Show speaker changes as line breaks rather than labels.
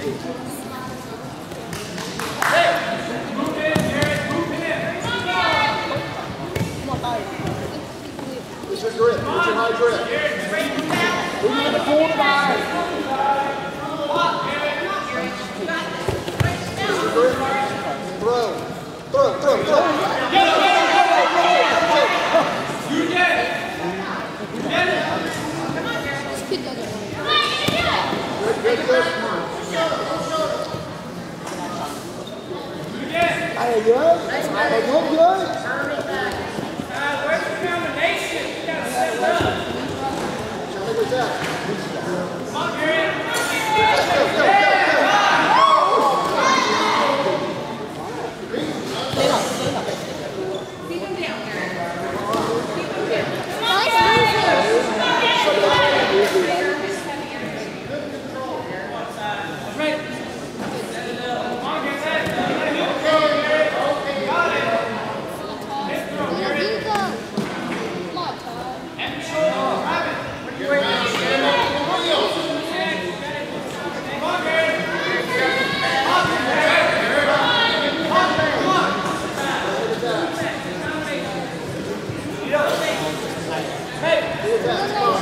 It's your grip. It's your high grip. Move in the corner, guys. It's your grip. Throw. Throw.
You get it. Get it.
Good. Hey, good. Hey, good.
Where's the combination? You gotta set it up. Come on, Gary.
Go.
Keep him down, Gary.
Hey!